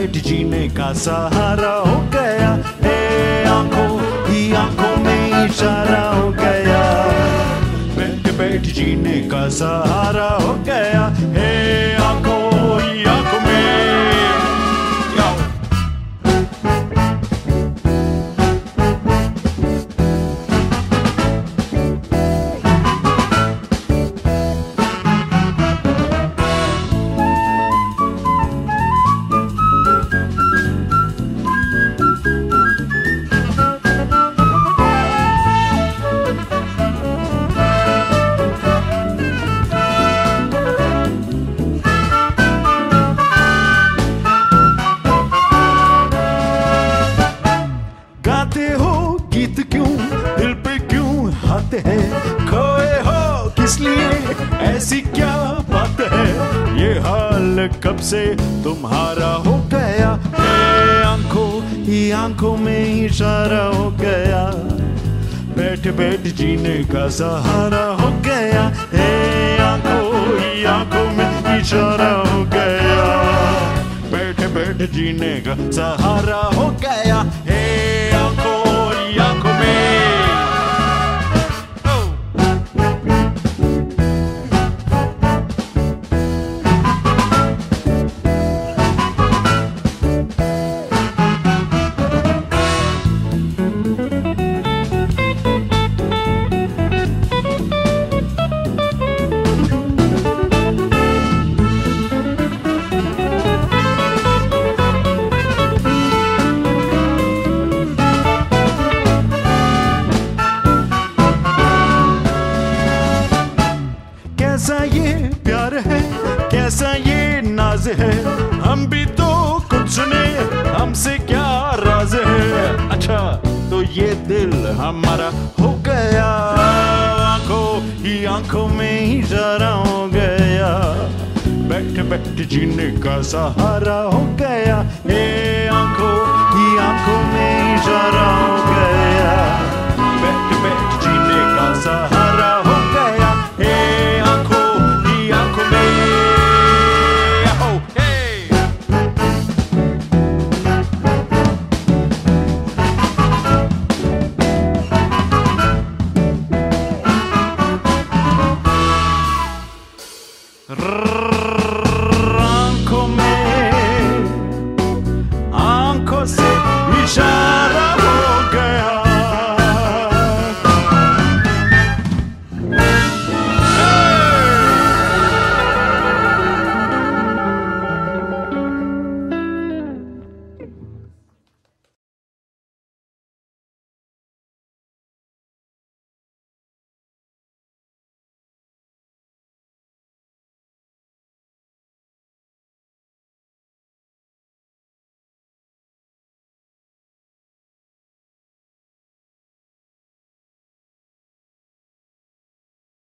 बैठ जीने का सहारा हो गया। आंखों ही आंखों में इशारा हो गया। बैठ बैठ जीने का सहारा हो गया। आंखों ही आंखों में। गीत क्यों दिल पे क्यों हाथ है, खोए हो किस लिए ऐसी क्या बात है। ये हाल कब से तुम्हारा हो गया। आंखों ही आंखों में इशारा हो गया। बैठ बैठ जीने का सहारा हो गया। आंखों ही आंखों में इशारा हो गया। बैठ बैठ जीने का सहारा हो गया। आंखों आंखों में। कैसा ये प्यार है, कैसा ये नाज है, हम भी तो कुछ सुने, हमसे क्या राज है। अच्छा तो ये दिल हमारा हो गया। आंखों ही आंखों में इशारा हो गया। बैठ बैठ जीने का सहारा हो गया। आंखों ही आंखों में इशारा हो